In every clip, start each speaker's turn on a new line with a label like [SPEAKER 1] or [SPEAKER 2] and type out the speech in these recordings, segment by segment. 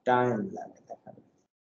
[SPEAKER 1] Time লাগে দেখার,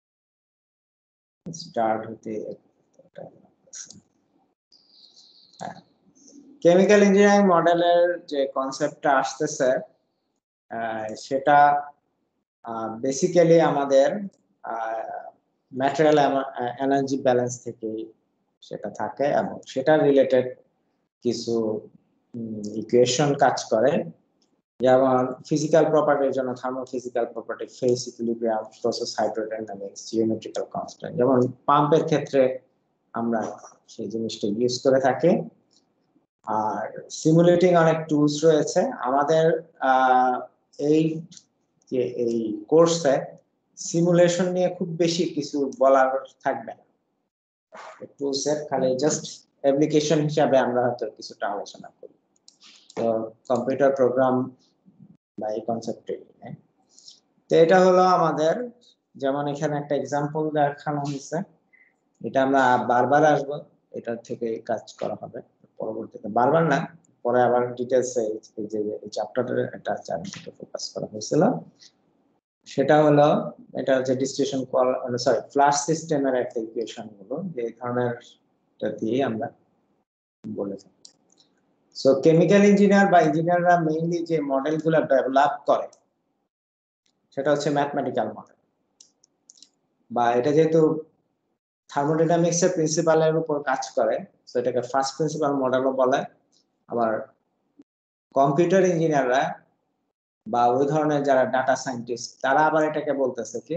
[SPEAKER 1] start হতে টাইম লাগতেছে। হ্যাঁ, কেমিক্যাল ইঞ্জিনিয়ারিং মডেলের যে কনসেপ্টটা আসতেছে সেটা বেসিক্যালি আমাদের ম্যাটেরিয়াল এনার্জি ব্যালেন্স থেকে সেটা থাকে এবং সেটা রিলেটেড কিছু ইকুয়েশন কাজ করে, যেমন ফিজিক্যাল প্রপার্টির জন্য thermophysical property, phase equilibrium, process hydrodynamics, geometrical constant. যেমন পাম্পের ক্ষেত্রে আমরা সেই জিনিসটা ইউজ করে থাকি। আর সিমুলেটিং অনেক টুলস রয়েছে আমাদের এই যে এই কোর্সে সিমুলেশন নিয়ে খুব বেশি কিছু বলার থাকবে না, টুলসের খালি জাস্ট অ্যাপ্লিকেশন হিসাবে আমরা হয়তো কিছুটা আলোচনা করি। তো কম্পিউটার প্রোগ্রাম বা এই কনসেপ্টে, তো এটা হলো আমাদের, যেমন এখানে একটা এক্সাম্পল দেখানো হয়েছে, এটা আমরা বারবার আসবো, এটার থেকে কাজ করা হবে পরবর্তীতে, বারবার না, পরে আবার ডিটেলস এই যে চ্যাপ্টারের একটা চ্যাপ্টারে ফোকাস করা হয়েছিল। সেটা হলো এটা হচ্ছে ডিস্ট্রিবিউশন সরি ফ্ল্যাশ সিস্টেমের একটা ইকুয়েশন হলো, যে ধরনের দিয়ে আমরা বলে থাকি। সো কেমিক্যাল ইঞ্জিনিয়ার বা ইঞ্জিনিয়াররা মেইনলি যে মডেলগুলো ডেভেলপ করে সেটা হচ্ছে ম্যাথমেটিক্যাল মডেল, বা এটা যেহেতু থার্মোডাইনামিক্স এর প্রিন্সিপালের উপর কাজ করে, তো এটাকে ফার্স্ট প্রিন্সিপাল মডেলও বলে। আবার কম্পিউটার ইঞ্জিনিয়াররা বা ওই ধরনের যারা ডাটা সায়েন্টিস্ট, তারা আবার এটাকে বলতেছে কি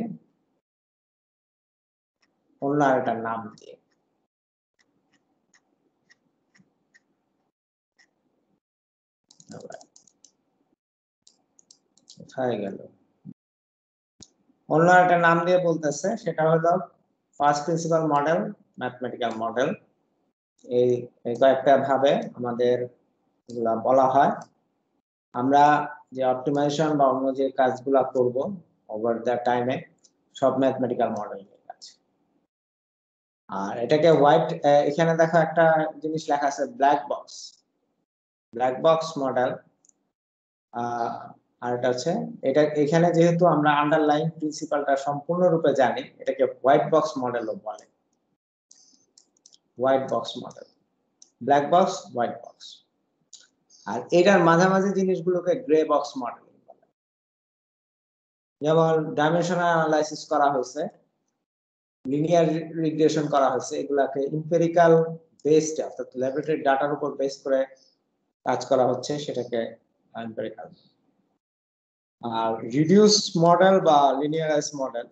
[SPEAKER 1] অন্য একটা নাম দিয়ে। কোথায় গেল, অন্য একটা নাম দিয়ে বলতেছে, সেটা হলো first principle model, mathematical model. এই কয়েকটা ভাবে আমাদের এগুলা বলা হয়। আমরা যে অপটিমাইজেশন বা অন্য যে কাজগুলা করব ওভার দ্য টাইমে, সব ম্যাথমেটিক্যাল মডেল নিয়ে কাজ। আর এটাকে হোয়াইট, এখানে দেখো একটা জিনিস লেখা আছে ব্ল্যাক বক্স মডেল। আর এটা হচ্ছে, এটা এখানে যেহেতু আমরা আন্ডারলাইন প্রিন্সিপালটা সম্পূর্ণরূপে জানি, এটাকে হোয়াইট বক্স মডেলও বলে। White box model, black box, white box. আর এটার মাঝামাঝি জিনিসগুলোকে গ্রে বক্স মডেল বলে। যেমন ডাইমেনশনাল অ্যানালাইসিস করা হয়েছে, লিনিয়ার রিগ্রেশন করা হয়েছে, এগুলাকে এমপিরিক্যাল বেসড অর্থাৎ ল্যাবরেটরি ডাটার উপর বেস করে কাজ করা হচ্ছে, সেটাকে এমপিরিক্যাল। আর রিডিউস মডেল বা লিনিয়ারাইজ মডেল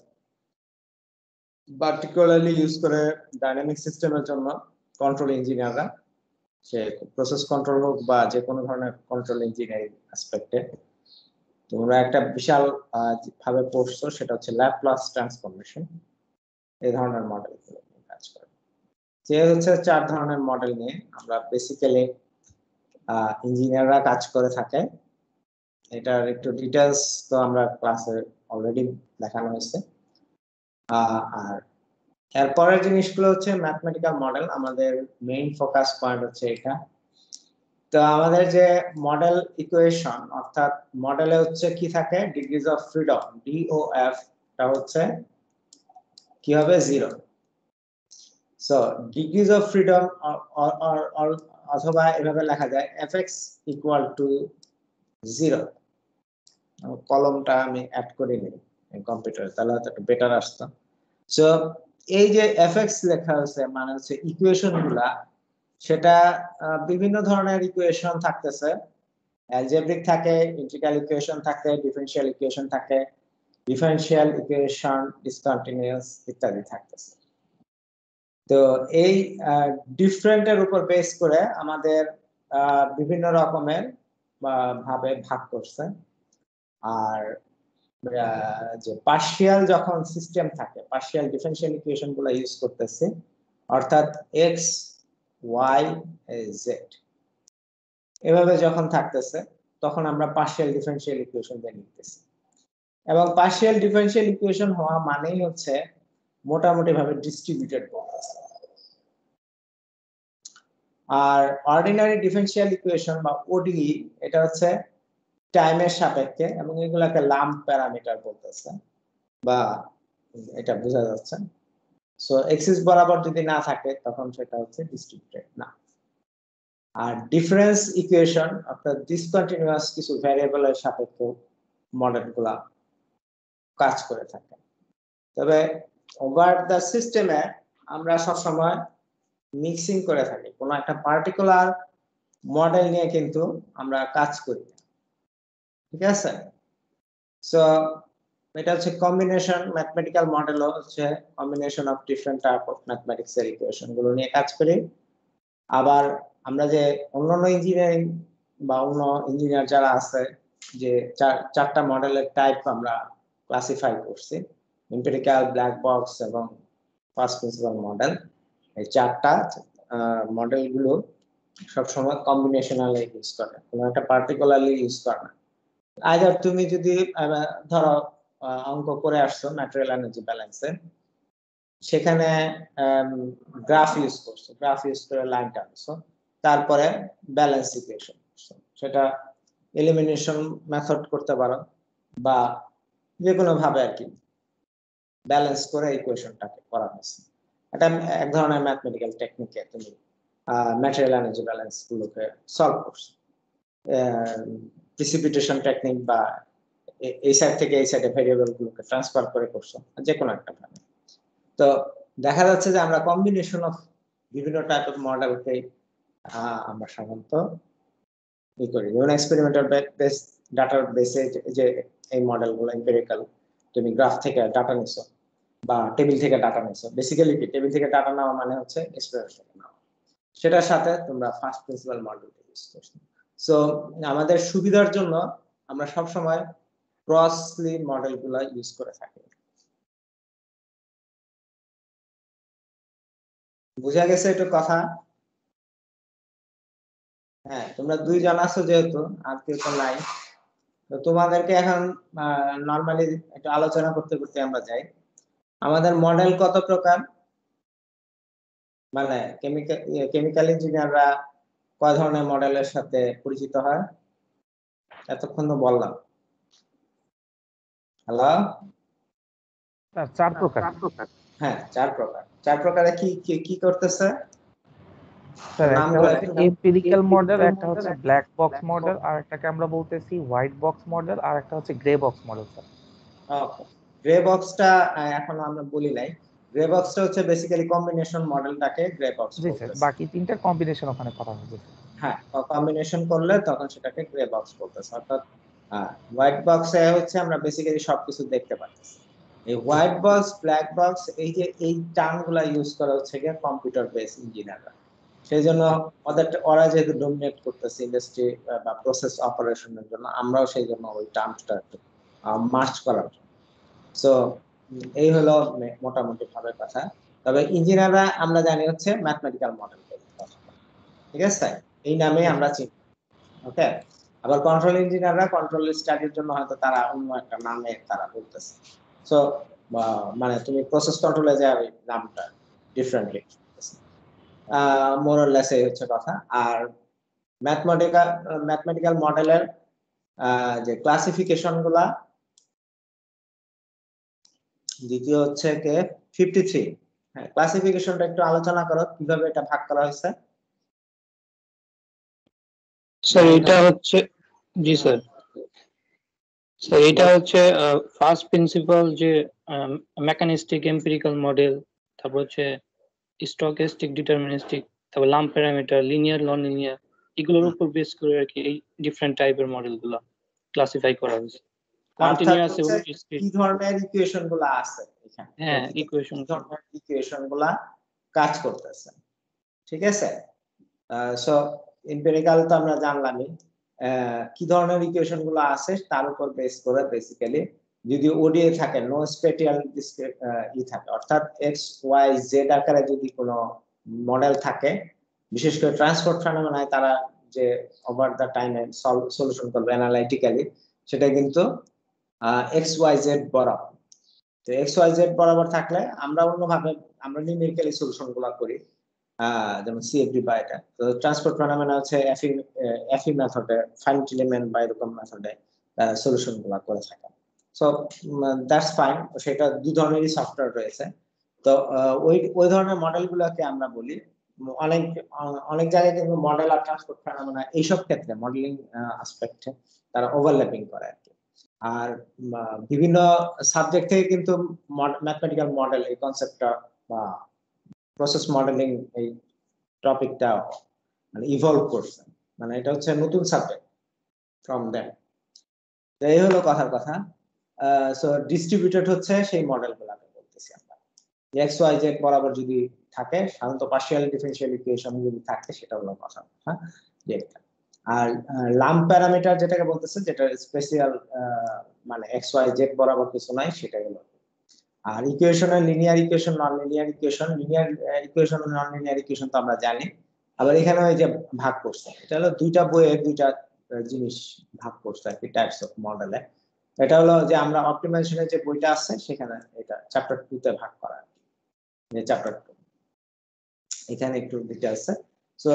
[SPEAKER 1] পার্টিকুলারলি ইউজ করে ডাইনামিক সিস্টেমের জন্য কন্ট্রোল ইঞ্জিনিয়াররা, সে প্রসেস কন্ট্রোল হোক বা যে কোনো ধরনের কন্ট্রোল ইঞ্জিনিয়ারিং অ্যাসপেক্টে। তোমরা একটা বিশাল ভাবে পড়ছো, সেটা হচ্ছে ল্যাপ্লাস ট্রান্সফরমেশন। এই ধরনের মডেল নিয়ে কাজ করে। যে হচ্ছে 4 ধরনের মডেল নিয়ে আমরা বেসিক্যালি ইঞ্জিনিয়াররা কাজ করে থাকে। এটার একটু ডিটেলস তো আমরা ক্লাসে অলরেডি দেখানো হয়েছে। আর এরপরের জিনিসগুলো হচ্ছে ম্যাথমেটিক্যাল মডেল, আমাদের মেইন ফোকাস পয়েন্ট হচ্ছে এটা। তো আমাদের যে মডেল ইকুয়েশন, অর্থাৎ মডেলে হচ্ছে কি থাকে, ডিগ্রিজ অফ ফ্রিডম, ডিওএফ, টা হচ্ছে কি হবে 0। সো ডিগ্রিজ অফ ফ্রিডম, অথবা এভাবে লেখা যায় fx ইকুয়াল টু 0। কলমটা আমি অ্যাড করে নিই কম্পিউটারে, তাহলে হয়তো একটু বেটার আসতো। সো এই যে fx লেখা আছে মানে হচ্ছে ইকুয়েশন গুলা, সেটা বিভিন্ন ধরনের ইকুয়েশন থাকতেছে। অ্যালজেব্রিক থাকে, ইন্টিগ্রাল ইকুয়েশন থাকে, ডিফারেনশিয়াল ইকুয়েশন থাকে, ডিফারেনশিয়াল ইকুয়েশন ডিসকন্টিনিউয়াস ইত্যাদি থাকতেছে। তো এই ডিফারেন্টের উপর বেস করে আমাদের বিভিন্ন রকমের ভাবে ভাগ করছে। আর যে পার্শিয়াল যখন সিস্টেম থাকে, পার্শিয়াল ডিফারেনশিয়াল ইকুয়েশন গুলো ইউজ করতেছে, অর্থাৎ এক্স ওয়াই জেড এভাবে যখন থাকতেছে, তখন আমরা পার্শিয়াল ডিফারেনশিয়াল ইকুয়েশন দিয়ে লিখতেছি। এবং পার্শিয়াল ডিফারেনশিয়াল ইকুয়েশন হওয়া মানেই হচ্ছে মোটামুটি ভাবে ডিস্ট্রিবিউটেড বলতেছে। আর অর্ডিনারি ডিফারেনশিয়াল ইকুয়েশন বা ওডিই, এটা হচ্ছে টাইমের সাপেক্ষে, এবং এগুলাকে লাম্প প্যারামিটার বলতেছে। বা এটা বোঝা যাচ্ছে। সো এক্সিস বরাবর যদি না থাকে তখন সেটা হচ্ছে ডিস্ট্রিবিউটেড না। আর ডিফারেন্স ইকুয়েশন অর্থাৎ ডিসকন্টিনিউয়াস কিছু ভ্যারিয়েবলের সাপেক্ষে মডেলগুলা কাজ করে থাকে। তবে ওভার দ্য সিস্টেমে আমরা সবসময় মিক্সিং করে থাকি, কোনো একটা পার্টিকুলার মডেল নিয়ে কিন্তু আমরা কাজ করি, ঠিক আছে? সো এটা হচ্ছে কম্বিনেশন, ম্যাথমেটিক্যাল মডেল হচ্ছে combination of different type of mathematics এর ইকুয়েশন গুলো নিয়ে কাজ করি। আবার আমরা যে অন্যান্য ইঞ্জিনিয়ারিং বা অন্য ইঞ্জিনিয়ার যারা আছে যে চারটা মডেলের টাইপ আমরা ক্লাসিফাই করছি, এমপিরিক্যাল, ব্ল্যাক বক্স এবং ফার্স্ট প্রিন্সিপাল মডেল। এই চারটা মডেল গুলো সবসময় কম্বিনেশনালি ইউজ করে, কোনো একটা পার্টিকুলারলি ইউজ করে না। আইদার তুমি যদি ধরো অঙ্ক করে আসছো ম্যাটেরিয়াল এনার্জি ব্যালেন্সে, সেখানে গ্রাফ ইউজ করছো, গ্রাফ ইউজ করে লাইন টানছো, তারপরে ব্যালেন্স ইকুয়েশন করছো, সেটা এলিমিনেশন মেথড করতে পারো বা যে কোনো ভাবে আর কি ব্যালেন্স করে ইকুয়েশনটাকে করা হয়েছে। এটা এক ধরনের ম্যাথমেটিক্যাল টেকনিকে তুমি ম্যাটেরিয়াল এনার্জি ব্যালেন্স গুলোকে সলভ করছো। প্রিসিপিটেশন টেকনিক বা এই সাইড থেকে এই সাইডে ভেরিয়েবল গুলোকে ট্রান্সফার করে করছো, যে কোনো একটা ভাবে। তো দেখা যাচ্ছে যে আমরা কম্বিনেশন অফ বিভিন্ন টাইপ অফ মডেলকে আমরা সাধারণত ই করি। যেমন এক্সপেরিমেন্টাল বেস ডাটার বেসে যে এই মডেলগুলো এম্পিরিক্যাল, তুমি গ্রাফ থেকে ডাটা নিছো বা টেবিল থেকে ডাটা নিছো, বেসিক্যালি কি টেবিল থেকে ডাটা নেওয়া মানে হচ্ছে এক্সপেরিমেন্ট থেকে নেওয়া, সেটার সাথে তোমরা ফার্স্ট প্রিন্সিপাল মডেল ইউজ করছো। সো আমাদের সুবিধার জন্য আমরা সব সময় ক্রসলি মডেলগুলো ইউজ করে থাকি। বুঝা গেছে একটু কথা? হ্যাঁ, তোমরা দুইজন আছো যেহেতু, আর কেউ তো নাই, তো তোমাদেরকে এখন নরমালি একটু আলোচনা করতে করতে আমরা যাই। আমাদের মডেল কত প্রকার, মানে কেমিক্যাল ইঞ্জিনিয়াররা কয় ধরনের মডেলের সাথে পরিচিত হয়? এতক্ষণ তো বললাম। হ্যালো?
[SPEAKER 2] চার প্রকার।
[SPEAKER 1] হ্যাঁ, চার প্রকার। চার প্রকারে কি কি কি করতেছে
[SPEAKER 2] স্যার একটা
[SPEAKER 1] নামগুলো
[SPEAKER 2] হচ্ছে এম্পিরিক্যাল মডেল, একটা হচ্ছে ব্ল্যাক বক্স মডেল, আর একটাকে আমরা বলতেছি হোয়াইট বক্স মডেল, আর একটা হচ্ছে grey box model sir.
[SPEAKER 1] Okay, grey বক্সটা এখনো আমরা বলি নাই। গ্রে বক্সটা হচ্ছে বেসিক্যালি কম্বিনেশন মডেলটাকে গ্রে বক্স
[SPEAKER 2] জি স্যার,
[SPEAKER 1] বলতেছে।
[SPEAKER 2] বাকি তিনটা কম্বিনেশন ওখানে করা হয়েছে।
[SPEAKER 1] হ্যাঁ, কম্বিনেশন করলে তখন সেটাকে গ্রে বক্স বলতেছে। অর্থাৎ হোয়াইট বক্সে হচ্ছে আমরা বেসিক্যালি সবকিছু দেখতে পাচ্ছি। এই হোয়াইট বক্স, ব্ল্যাক বক্স, এই যে এই টার্মগুলো ইউজ করা হচ্ছে গিয়ে কম্পিউটার বেস ইঞ্জিনিয়াররা, সেই জন্য ওরা যেহেতু ডোমিনেট করতেছে ইন্ডাস্ট্রি বা প্রসেস অপারেশনের জন্য, আমরাও সেই জন্য ওই টার্মসটা একটু মার্চ করার জন্য। সো এই হলো মোটামুটি ভাবে কথা। তবে ইঞ্জিনিয়াররা আমরা জানি হচ্ছে ম্যাথমেটিক্যাল মডেল, ঠিক আছে, এই নামে আমরা চিনি। ওকে, আবার কন্ট্রোল ইঞ্জিনিয়াররা কন্ট্রোল স্টাডির জন্য হয়তো তারা অন্য একটা নামে তারা বলতেছে। সো মানে তুমি প্রসেস কন্ট্রোলে যাবে নামটা ডিফারেন্টলি, মোর অর লেস এই হচ্ছে কথা। আর ম্যাথমেটিক্যাল মডেলের যে ক্লাসিফিকেশন গুলা, দ্বিতীয় হচ্ছে কে 53। হ্যাঁ, ক্লাসিফিকেশনটা একটু আলোচনা করো, কিভাবে এটা ভাগ করা হয়েছে।
[SPEAKER 3] স্যার এটা হচ্ছে, জি স্যার, স্যার এটা হচ্ছে ফার্স্ট প্রিন্সিপাল যে মেকানিস্টিক এম্পিরিক্যাল মডেল, তারপর হচ্ছে স্টকেস্টিক ডিটারমিনিস্টিক, তারপর lump parameter, linear non linear, এগুলোর উপর বেস করে আর কি এই ডিফারেন্ট টাইপের মডেলগুলো ক্লাসিফাই করা হয়েছে। কন্টিনিউয়াস এবং
[SPEAKER 1] কি ধরনের ইকুয়েশন গুলো আছে এখানে,
[SPEAKER 3] হ্যাঁ ইকুয়েশন,
[SPEAKER 1] কি ধরনের ইকুয়েশন গুলা কাজ করতেছে, ঠিক আছে? সো এম্পিরিক্যাল তো আমরা জানলামই, কি ধরনের ইকুয়েশন গুলো আছে তার উপর বেস করে বেসিক্যালি যদি ওডিএ থাকে, নো স্পেটিয়াল থাকে, অর্থাৎ এক্স ওয়াই জেড আকারে যদি কোনো মডেল থাকে, বিশেষ করে ট্রান্সপোর্ট ফেনোমেনায় তারা যে ওভার দা টাইমে সলিউশন করবে অ্যানালাইটিক্যালি, সেটা কিন্তু এক্স ওয়াই জেড বরাবর। তো এক্স ওয়াই জেড বরাবর থাকলে আমরা অন্যভাবে আমরা নিউমেরিক্যালি সলিউশন গুলো করি, যেমন সিএফডি বা এটা। তো ট্রান্সপোর্ট ফেনোমেনা হচ্ছে এফই মেথডে, ফাইনাইট এলিমেন্ট বা এরকম মেথডে সলিউশন গুলো করে থাকে। সো দ্যাটস ফাইন, সেটা দুই ধরনেরই সফটওয়্যার রয়েছে। তো ওই ধরনের মডেলগুলোকে আমরা বলি অনেক অনেক জায়গায় কিন্তু মডেল আর ট্রান্সপোর্ট ফেনোমেনা এইসব ক্ষেত্রে মডেলিং অ্যাসপেক্টে তারা ওভারল্যাপিং করে আর কি। আর বিভিন্ন সাবজেক্ট থেকে কিন্তু ম্যাথমেটিক্যাল মডেল এই কনসেপ্টটা বা প্রসেস মডেলিং এই টপিকটা মানে ইভলভ করছে, মানে এটা হচ্ছে নতুন সাবজেক্ট ফ্রম দ্যাট। তো এই হলো কথার কথা। সো ডিস্ট্রিবিউটেড হচ্ছে সেই মডেলগুলোকে বলতেছি আমরা, এক্স ওয়াই জেড বরাবর যদি থাকে, সাধারণত পার্শিয়াল ডিফারেনশিয়াল ইকুয়েশন যদি থাকে সেটা হলো কথা। হ্যাঁ, যেটা আর লাম্প প্যারামিটার যেটাকে বলতেছে, যেটা স্পেশাল মানে এক্স ওয়াই জেড বরাবর কিছু নাই, সেটাই হলো। আর ইকুয়েশনের linear equation, non linear equation, linear equation, non linear equation তো আমরা জানি। আবার এখানে ওই যে ভাগ করছে, এটা হলো দুইটা বইয়ের দুইটা জিনিস ভাগ করছে আর কি, টাইপস অফ মডেলে। এটা হলো যে আমরা অপটিমাইজেশনের যে বইটা আছে সেখানে এটা চ্যাপ্টার 2 তে ভাগ করা, চ্যাপ্টার 2 এখানে একটু ডিটেইলস আছে। সো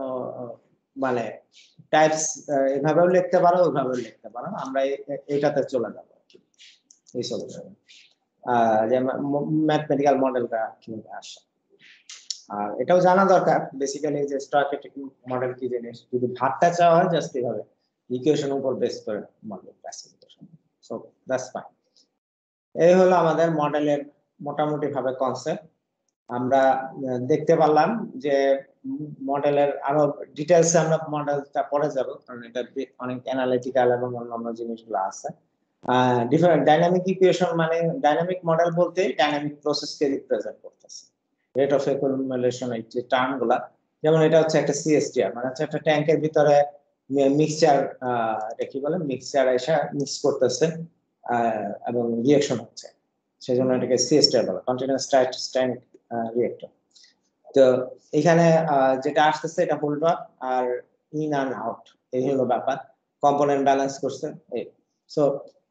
[SPEAKER 1] মানে টাইপস এভাবেও লিখতে পারো, ওইভাবেও লিখতে পারো, আমরা এটাতে চলে যাব এই সলিউশন। যে ম্যাথমেটিক্যাল মডেলটা কিভাবে আসে, আর এটাও জানা দরকার বেসিক্যালি যে স্ট্যাটিক মডেল কি জিনিস, যদি ভাগটা চাওয়া হয় জাস্ট এইভাবে ইকুয়েশন উপর বেস করে model classification. So that's fine. এই হলো আমাদের মডেলের মোটামুটি ভাবে কনসেপ্ট। আমরা দেখতে পারলাম যে মডেলের আরো ডিটেইলসে আমরা মডেলটা পড়ে যাব, কারণ এটা অনেক অ্যানালিটিক্যাল এবং অন্যান্য জিনিসগুলো আছে। ডিফারেন্ট ডাইনামিক ইকুয়েশন মানে ডাইনামিক মডেল বলতে ডাইনামিক প্রসেসকে রিপ্রেজেন্ট করতেছে। রেট অফ অ্যাকুমুলেশন এই যে টার্মগুলা, যেমন এটা হচ্ছে একটা সিএসটিআর, মানে হচ্ছে একটা ট্যাঙ্কের ভিতরে মিক্সচার, এটা কি বলে, মিক্সচার এসে মিক্স করতেছে এবং রিঅ্যাকশন হচ্ছে, সেজন্য এটাকে সিএসটিআর বলে, কন্টিনিউয়াস ট্যাঙ্ক রিঅ্যাক্টর। তো এখানে যেটা আসতেছে এটা হোল্ড আপ আর ইন অ্যান্ড আউট, এই হলো ব্যাপার, কম্পোনেন্ট ব্যালেন্স করছে এই। সো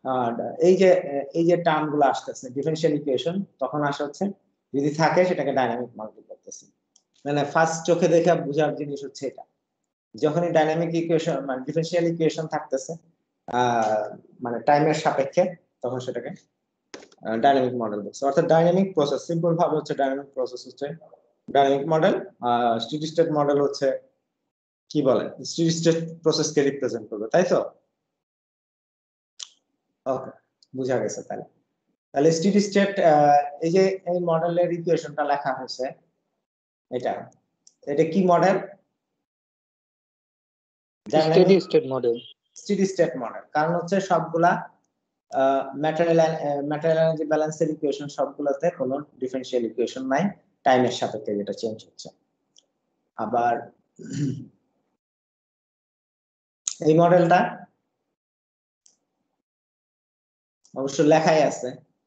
[SPEAKER 1] এই যে টার্ম গুলো আসতেছে ডিফারেনশিয়াল ইকুয়েশন, তখন আসা হচ্ছে যদি থাকে সেটাকে ডাইনামিক মডেল করতেছে। মানে ফার্স্ট চোখে দেখে বোঝার জিনিস হচ্ছে এটা, যখনই ডাইনামিক ইকুয়েশন মানে ডিফারেনশিয়াল ইকুয়েশন থাকতেছে মানে টাইমের সাপেক্ষে, তখন সেটাকে ডাইনামিক মডেল বলছে। অর্থাৎ ডাইনামিক প্রসেস সিম্পল ভাবে হচ্ছে ডাইনামিক প্রসেস হচ্ছে dynamic model, steady state model হচ্ছে কি বলে স্টেডি স্টেট প্রসেসকে রিপ্রেজেন্ট করবে, তাই তো? ওকে, বুঝা গেছে। তাহলে স্টেডি স্টেট, এই যে এই মডেলের ইকুয়েশনটা লেখা হয়েছে, এটা কি model?
[SPEAKER 3] Steady state model.
[SPEAKER 1] Steady state model কারণ হচ্ছে সবগুলা ম্যাটেরিয়াল এনার্জি ব্যালেন্সের ইকুয়েশন সবগুলোতে কোনো ডিফারেনশিয়াল ইকুয়েশন নাই, টাইমের সাপেক্ষে যেটা চেঞ্জ হচ্ছে। আবার এই মডেলটা অবশ্য লেখাই আছে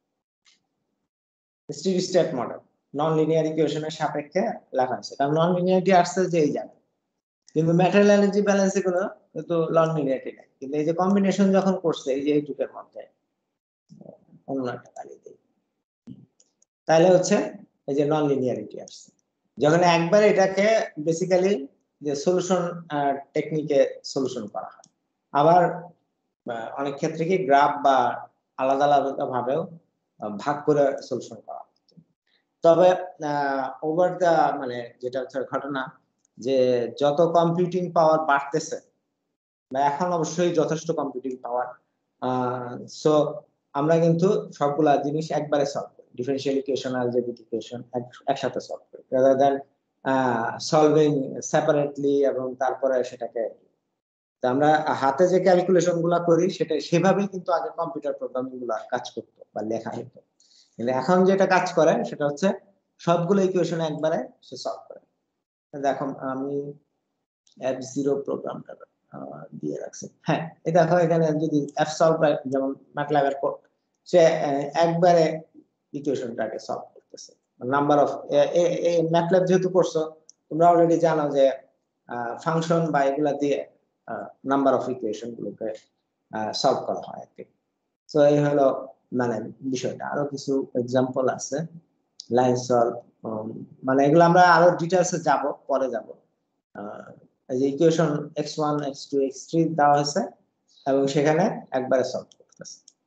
[SPEAKER 1] steady state model, non linear ইকুয়েশনের সাপেক্ষে লেখা আছে, কারণ নন লিনিয়ারিটি আসছে যে এই জায়গায়, কিন্তু ম্যাটেরিয়াল এনার্জি ব্যালেন্সে কোনো কিন্তু নন লিনিয়ারিটি নাই। কিন্তু এই যে কম্বিনেশন যখন করছে এই যে এইটুকের মধ্যে অন্য একটা গালি দেই, তাহলে হচ্ছে এই যে নন লিনিয়ারিটি আসছে। যখন একবার এটাকে বেসিক্যালি যে সলিউশন টেকনিকে সলিউশন করা হয়, আবার অনেক ক্ষেত্রে কি গ্রাফ বা আলাদা আলাদা ভাবেও ভাগ করে সলিউশন করা হয়। তবে ওভার দা মানে যেটা হচ্ছে ঘটনা, যে যত কম্পিউটিং পাওয়ার বাড়তেছে, বা এখন অবশ্যই যথেষ্ট কম্পিউটিং পাওয়ার, সো আমরা কিন্তু সবগুলা জিনিস একবারে সলভ করি, ডিফারেনশিয়াল ইকুয়েশন অ্যালজেব্রিক ইকুয়েশন একসাথে সলভ করি, রাদার দ্যান সলভিং সেপারেটলি এবং তারপরে সেটাকে আমরা হাতে যে ক্যালকুলেশন গুলা করি সেটা সেভাবেই কিন্তু আগে কম্পিউটার প্রোগ্রামিং গুলা কাজ করতো বা লেখা হতো। কিন্তু এখন যেটা কাজ করে সেটা হচ্ছে সবগুলো ইকুয়েশন একবারে সে সলভ করে। দেখো আমি F0 প্রোগ্রামটা দিয়ে রাখছি, হ্যাঁ এই দেখো এখানে যদি F সলভ যেমন ম্যাটল্যাবের কোড, সে একবারে ইকুয়েশনটাকে সলভ করতেছে। নাম্বার অফ ম্যাটল্যাব যেহেতু করছো তোমরা অলরেডি জানো যে ফাংশন বা এগুলা দিয়ে নাম্বার অফ ইকুয়েশন গুলোকে সলভ করা হয় আর কি। সো এই হলো মানে বিষয়টা। আরো কিছু এক্সাম্পল আছে লাইন সলভ, মানে এগুলো আমরা আরো ডিটেইলসে যাব, পরে যাব। এই যে ইকুয়েশন x1 x2 x3 দেওয়া হয়েছে এবং সেখানে একবারে সলভ করতেছে।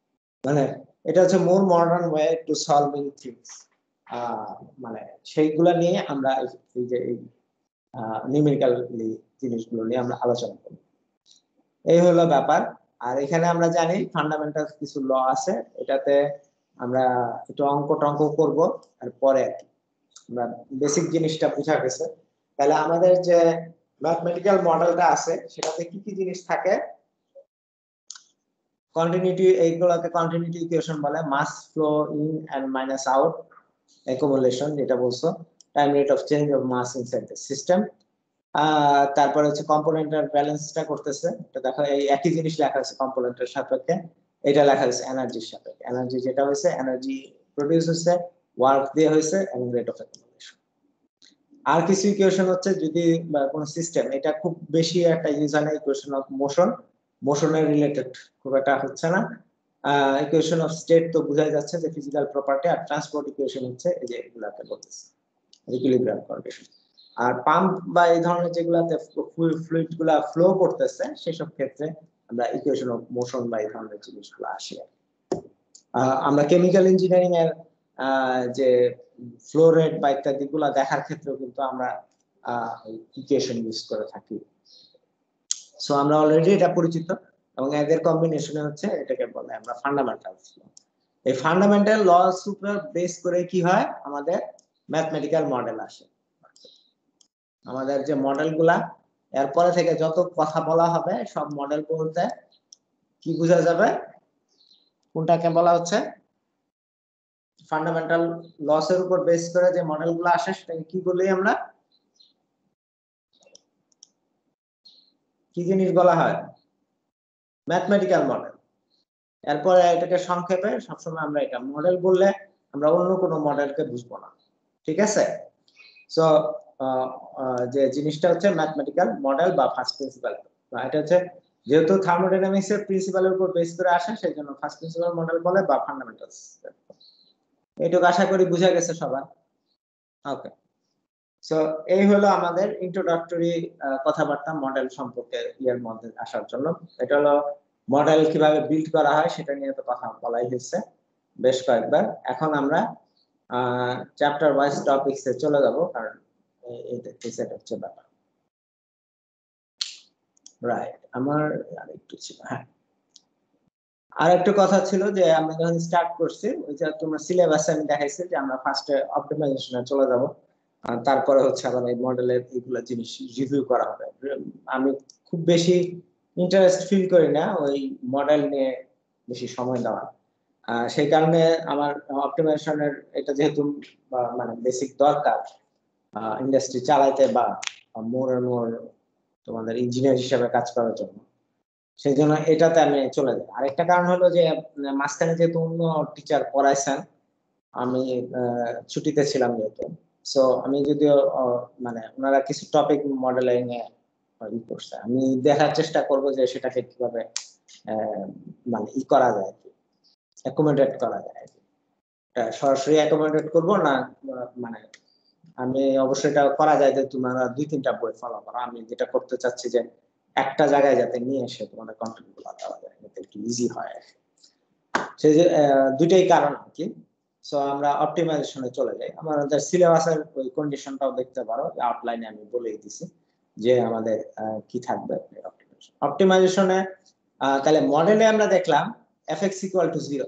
[SPEAKER 1] মানে এটা হচ্ছে more modern way to solving things, মানে সেইগুলা নিয়ে আমরা এই যে নিউমেরিক্যালি জিনিসগুলো নিয়ে আমরা আলোচনা করি। এই হলো ব্যাপার। আর এখানে আমরা জানি ফান্ডামেন্টাল কিছু ল আছে, এটাতে আমরা একটু অঙ্ক টঙ্ক করবো আর পরে আমরা বেসিক জিনিসটা বোঝা গেছে। তাহলে আমাদের যে ম্যাথমেটিক্যাল মডেলটা আছে সেটাতে কি কি জিনিস থাকে, কন্টিনিউটি, এইগুলোকে কন্টিনিউটি ইকুয়েশন বলে, mass flow in and minus out, accumulation যেটা বলছো, time rate of change of mass inside the system. তারপরে হচ্ছে কম্পোনেন্টের ব্যালেন্সটা করতেছে, এটা দেখো এই একই জিনিস লেখা আছে কম্পোনেন্টের সাপেক্ষে, এটা লেখা আছে এনার্জির সাপেক্ষে, এনার্জি যেটা হয়েছে এনার্জি প্রডিউস হয়েছে ওয়ার্ক দিয়ে হয়েছে এবং রেট অফ অ্যাকুমুলেশন। আর কিছু ইকুয়েশন হচ্ছে যদি কোন সিস্টেম, এটা খুব বেশি একটা ইউজ হয় না, ইকুয়েশন অফ মোশন, মোশনের রিলেটেড খুব একটা হচ্ছে না। ইকুয়েশন অফ স্টেট তো বোঝাই যাচ্ছে যে ফিজিক্যাল প্রপার্টি, আর ট্রান্সপোর্ট ইকুয়েশন হচ্ছে এই যে এগুলাকে বলতেছে ইকুইলিব্রিয়াম কন্ডিশন। আর পাম্প বা এই ধরনের যেগুলাতে ফ্লুইড গুলা ফ্লো করতেছে সেসব ক্ষেত্রে আমরা ইকুয়েশন অফ মোশন বা এই ধরনের জিনিসগুলো আসি। আমরা কেমিক্যাল ইঞ্জিনিয়ারিং এর যে ফ্লো রেট বা ইত্যাদি গুলা দেখার ক্ষেত্রেও কিন্তু আমরা ইকুয়েশন ইউজ করে থাকি। সো আমরা অলরেডি এটা পরিচিত, এবং এদের কম্বিনেশনে হচ্ছে এটাকে বলে আমরা ফান্ডামেন্টাল ল। এই ফান্ডামেন্টাল লস উপর বেস করে কি হয়, আমাদের ম্যাথমেটিক্যাল মডেল আসে। আমাদের যে মডেলগুলা এরপরে থেকে যত কথা বলা হবে সব মডেল বলতে কি বোঝা যাবে, কোনটাকে বলা হচ্ছে ফান্ডামেন্টাল লসের উপর বেস করে যে মডেলগুলো আসে সেটাকে কি বলি আমরা, কি জিনিস বলা হয়, ম্যাথমেটিক্যাল মডেল। এরপরে এটাকে সংক্ষেপে সবসময় আমরা এটা মডেল বললে আমরা অন্য কোনো মডেলকে বুঝবো না, ঠিক আছে? সো যে জিনিসটা হচ্ছে ম্যাথমেটিক্যাল মডেল বা ফার্স্ট প্রিন্সিপাল, এটা হচ্ছে যেহেতু থার্মোডাইনামিক্স এর প্রিন্সিপালের উপর বেস করে আসে সেই জন্য ফার্স্ট প্রিন্সিপাল মডেল বলে বা ফান্ডামেন্টালস। এইটুকু আশা করি বুঝা গেছে সবার। ওকে, সো এই হলো আমাদের ইন্ট্রোডাক্টরি কথাবার্তা মডেল সম্পর্কে ইয়ের মধ্যে আসার জন্য। এটা হলো মডেল কিভাবে বিল্ড করা হয় সেটা নিয়ে তো কথা বলাই হয়েছে বেশ কয়েকবার। এখন আমরা চ্যাপ্টার ওয়াইজ টপিকসে চলে যাব, কারণ সেটা হচ্ছে ব্যাপার। রাইট, আমার আরেকটু ছিল, হ্যাঁ আর একটা কথা ছিল যে আমরা যখন স্টার্ট করছি ওই যে তোমার সিলেবাসে আমি দেখাইছি যে আমরা ফার্স্টে অপটিমাইজেশনে চলে যাব, তারপরে হচ্ছে আবার এই মডেলের এইগুলা জিনিস রিভিউ করা হবে। আমি খুব বেশি ইন্টারেস্ট ফিল করি না ওই মডেল নিয়ে বেশি সময় দেওয়া, সেই কারণে আমার অপটিমাইজেশনের এটা যেহেতু মানে বেসিক দরকার ইন্ডাস্ট্রি চালাইতে বা মোর এন্ড মোর তোমাদের ইঞ্জিনিয়ার হিসেবে কাজ করার জন্য, সেই জন্য এটাতে আমি চলে যাই। আরেকটা কারণ হলো যে মাঝখানে যেহেতু অন্য টিচার পড়াইছেন, আমি ছুটিতে ছিলাম যেহেতু, সো আমি যদিও মানে ওনারা কিছু টপিক মডেলিং এ ই করছে, আমি দেখার চেষ্টা করব যে সেটাকে কিভাবে মানে ই করা যায়, অ্যাকোমোডেট করা যায়। সরাসরি অ্যাকোমোডেট করব না, মানে আমি অবশ্যই এটা করা যায় যে তোমরা 2-3টা বই ফলো করো। আমি যেটা করতে চাচ্ছি যে একটা জায়গায় যাতে নিয়ে এসে তোমাদের কন্টেন্ট গুলো দেওয়া যায়, যাতে একটু ইজি হয়। সেই যে দুইটাই কারণ আর কি। সো আমরা অপটিমাইজেশনে চলে যাই। আমাদের সিলেবাসের ওই কন্ডিশনটাও দেখতে পারো, আউটলাইনে আমি বলেই দিছি যে আমাদের কি থাকবে অপটিমাইজেশনে। তাহলে মডেলে আমরা দেখলাম fx = 0,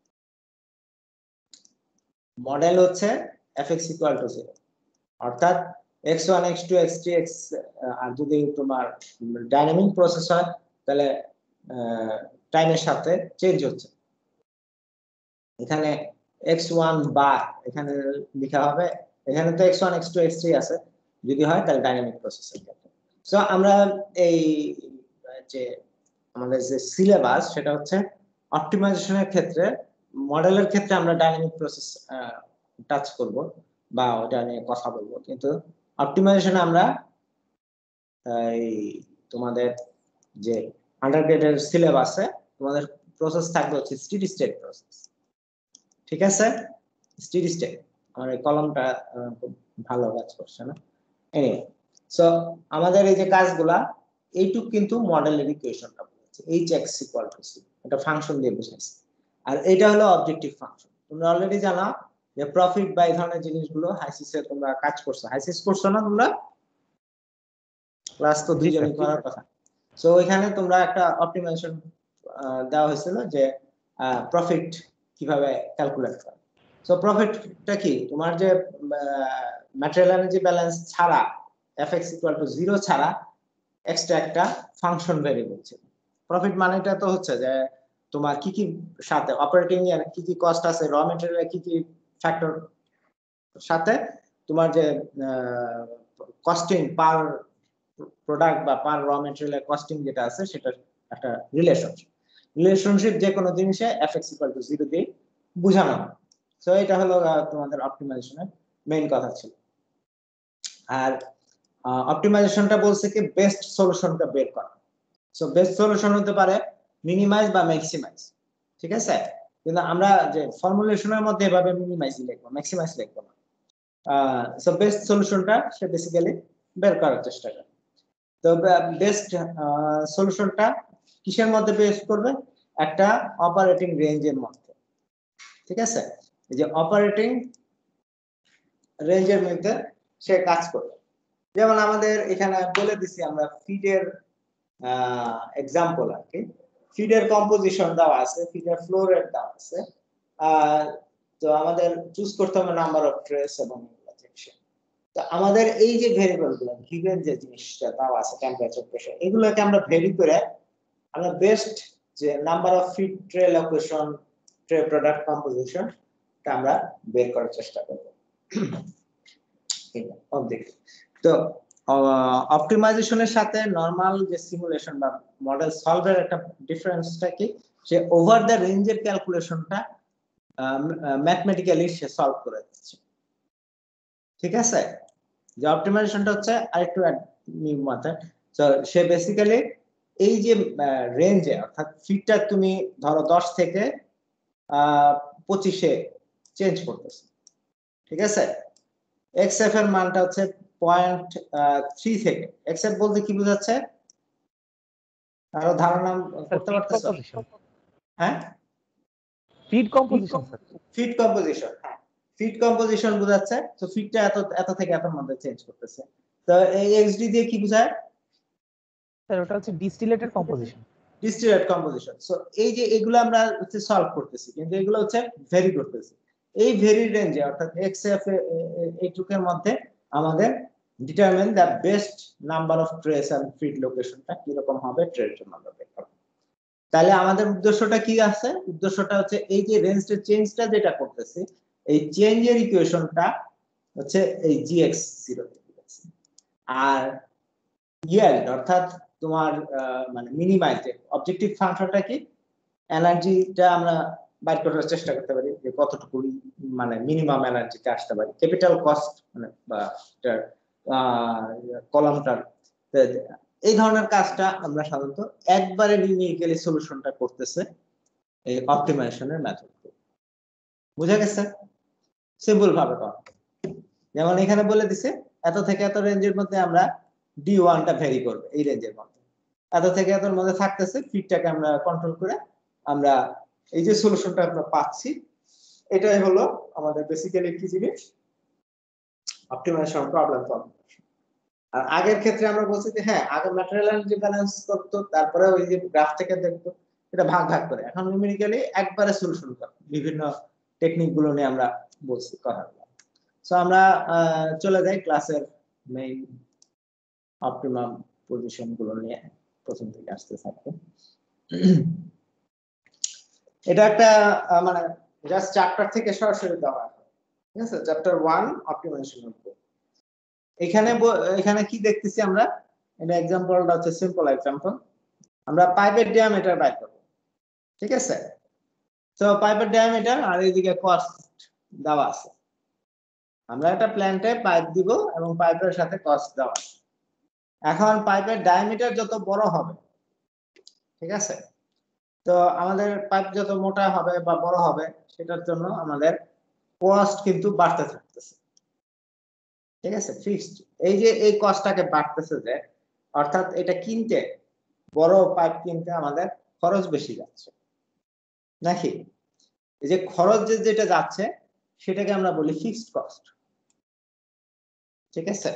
[SPEAKER 1] মডেল হচ্ছে fx = 0, অর্থাৎ x1 x2 x3 x, আর যদি তোমার ডাইনামিক প্রসেস হয় তাহলে টাইমের সাথে চেঞ্জ হচ্ছে। এখানে x1 বার এখানে লেখা হবে, এখানে তো x1 x2 x3 আছে, যদি হয় তাহলে ডাইনামিক প্রসেসের ক্ষেত্রে। সো আমরা এই যে আমাদের যে সিলেবাস সেটা হচ্ছে অপটিমাইজেশনের ক্ষেত্রে, মডেলের ক্ষেত্রে আমরা ডাইনামিক প্রসেস টাচ করব বা ওটা নিয়ে কথা বলবো, কিন্তু অপটিমাইজেশনে আমরা এই তোমাদের যে আন্ডারগ্রেডের সিলেবাসে তোমাদের প্রসেস থাকবে হচ্ছে স্টেডি স্টেট প্রসেস, ঠিক আছে? স্টেডি স্টেট, আমার এই কলমটা খুব ভালো কাজ করছে না। এনিওয়ে, সো আমাদের এই যে কাজগুলা এইটুক কিন্তু মডেলের ইকুয়েশনটা বলেছে hx = c, এটা ফাংশন দিয়ে বুঝাইছে। আর এটা হলো অবজেক্টিভ ফাংশন। তোমরা অলরেডি জানো যে প্রফিট বা এই ধরনের জিনিসগুলো হাইসিসে তোমরা কাজ করছো, হাইসিস করছো না তোমরা? ক্লাস তো দুইজনই করার কথা। সো এখানে তোমরা একটা অপটিমাইজেশন দেওয়া হয়েছিল যে প্রফিট কিভাবে ক্যালকুলেট করা। সো প্রফিটটা কি, তোমার যে ম্যাটেরিয়াল এনার্জি ব্যালেন্স ছাড়া fx = 0 ছাড়া এক্সট্রা একটা ফাংশন ভেরিয়েবল ছিল। প্রফিট মানেটা তো হচ্ছে যে তোমার কি কি সাথে অপারেটিং এর কি কি কস্ট আছে, র ম্যাটেরিয়াল কি কি ফ্যাক্টর সাথে তোমার যে কস্টিং পার প্রোডাক্ট বা পার র ম্যাটেরিয়াল কস্টিং যেটা আছে সেটা একটা রিলেশনশিপ যে কোনো জিনিসে fx = 0 দিয়ে বোঝানো হয়। সো এটা হলো তোমাদের অপটিমাইজেশনের মেইন কথা ছিল। আর অপটিমাইজেশনটা বলছে কি বেস্ট সলিউশনটা বের করা। সো বেস্ট সলিউশন হতে পারে মিনিমাইজ বা ম্যাক্সিমাইজ, ঠিক আছে? কিন্তু আমরা যে ফর্মুলেশনের মধ্যে এভাবে মিনিমাইজ লিখবো, ম্যাক্সিমাইজ লিখবো না। সো বেস্ট সলিউশনটা সে বেসিক্যালি বের করার চেষ্টা করে। তো বেস্ট সলিউশনটা কিসের মধ্যে বেস করবে? একটা অপারেটিং রেঞ্জের মধ্যে, ঠিক আছে? এই যে অপারেটিং রেঞ্জের মধ্যে সে কাজ করবে। যেমন আমাদের এখানে বলে দিছি আমরা ফিডের এক্সাম্পল আর কি। ফিডের কম্পোজিশন দেওয়া আছে, ফিডের ফ্লো রেট দেওয়া আছে। তো আমাদের চুজ করতে হবে নাম্বার অফ ট্রেস এবং ইনজেকশন। তো আমাদের এই যে ভেরিয়েবল গুলো গিভেন যে জিনিসটা দেওয়া আছে টেম্পারেচার প্রেসার, এগুলোকে আমরা ভেরি করে আমরা বেস্ট যে number of feed tray location tray product composition টা আমরা বের করার চেষ্টা করব। তো অপটিমাইজেশনের সাথে নরমাল যে সিমুলেশন বা মডেল সলভের একটা ডিফারেন্সটা কি, সে ওভার দ্য রেঞ্জের ক্যালকুলেশনটা ম্যাথমেটিক্যালি সে সলভ করে দিচ্ছে, ঠিক আছে? যে অপটিমাইজেশনটা হচ্ছে আরেকটু নিউ মেথড। সো সে বেসিক্যালি এই যে রেঞ্জে অর্থাৎ ফিডটা তুমি ধরো 10 থেকে 25 এ চেঞ্জ করতেছে, ঠিক আছে? xf এর মানটা হচ্ছে 0.3 থেকে, xf বলতে কি বোঝাচ্ছে আরো ধারণা করতে পারতেছো? হ্যাঁ,
[SPEAKER 2] feed composition sir,
[SPEAKER 1] feed composition, হ্যাঁ ফিড কম্পোজিশন বোঝাচ্ছে। তো ফিডটা এত থেকে এতর মধ্যে চেঞ্জ করতেছে। তো এই xd দিয়ে কি বোঝায়
[SPEAKER 2] স্যার? ওটা হচ্ছে distillated composition.
[SPEAKER 1] Distillate composition. So এই যে এগুলো আমরা হচ্ছে সলভ করতেছি, কিন্তু এগুলো হচ্ছে ভেরি করতেছি। এই ভেরি রেঞ্জে অর্থাৎ xf এইটুকের মধ্যে আমাদের determine the best number of trays and feed লোকেশনটা কি রকম হবে ট্রের জন্য আমরা বের করব। তাহলে আমাদের উদ্দেশ্যটা কি আছে? উদ্দেশ্যটা হচ্ছে এই যে রেঞ্জের চেঞ্জটা যেটা করতেছি, এই চেঞ্জের ইকুয়েশনটা হচ্ছে এই gx0 দিয়েছি। আর yield অর্থাৎ তোমার মানে মিনিমাইজ অবজেক্টিভ ফাংশনটা কি, এনার্জিটা আমরা বাইর করার চেষ্টা করতে পারি যে কতটুকু মানে মিনিমাম এনার্জিতে আসতে পারি, ক্যাপিটাল কস্ট মানে বা কলামটার। এই ধরনের কাজটা আমরা সাধারণত একবারে নিউমেরিক্যালি সলিউশনটা করতেছে এই অপটিমাইজেশনের মেথড। বুঝা গেছে? সিম্পল ভাবে করা। যেমন এখানে বলে দিছে এত থেকে এত রেঞ্জের মধ্যে আমরা d1 টা ভ্যারি করবে, এই রেঞ্জের মধ্যে এত থেকে এতর মধ্যে থাকতেছে, ফিডটাকে আমরা কন্ট্রোল করে আমরা এই যে সলিউশনটা আমরা পাচ্ছি, এটাই হলো আমাদের বেসিক্যালি কি জিনিস, অপটিমাইজেশন প্রবলেম ফর্মুলেশন। আর আগের ক্ষেত্রে আমরা বলছি যে হ্যাঁ আগে ম্যাটেরিয়াল এনার্জি ব্যালেন্স করতো, তারপরে ওই যে গ্রাফ থেকে দেখতো, এটা ভাগ ভাগ করে। এখন নিউমেরিক্যালি একবারে সলিউশন করে বিভিন্ন টেকনিক গুলো নিয়ে আমরা বলছি কথা। সো আমরা চলে যাই ক্লাসের মেইন অপটিমাম পজিশন গুলো নিয়ে, প্রথম থেকে আসতে থাকবে। এটা একটা মানে জাস্ট চ্যাপ্টার থেকে সরাসরি দেওয়া হয়, ঠিক আছে? চ্যাপ্টার 1 অপটিমাইজেশন উপর। এখানে কি দেখতেছি আমরা, এটা एग्जांपलটা হচ্ছে সিম্পল एग्जांपल। আমরা পাইপের ডায়ামিটার বের করব, ঠিক আছে? তো পাইপের ডায়ামিটার আর এইদিকে কস্ট দেওয়া আছে। আমরা একটা প্ল্যান্টে পাইপ দিব এবং পাইপের সাথে কস্ট দেওয়া আছে। এখন পাইপের ডায়ামিটার যত বড় হবে, ঠিক আছে, তো আমাদের পাইপ যত মোটা হবে বা বড় হবে সেটার জন্য আমাদের কস্ট কিন্তু বাড়তে থাকতেছে, ঠিক আছে? ফিক্সড এই যে এই কস্টটাকে বাড়তেছে যে, অর্থাৎ এটা কিনতে বড় পাইপ কিনতে আমাদের খরচ বেশি যাচ্ছে নাকি? এই যে খরচ যেটা যাচ্ছে সেটাকে আমরা বলি ফিক্সড কস্ট। ঠিক আছে,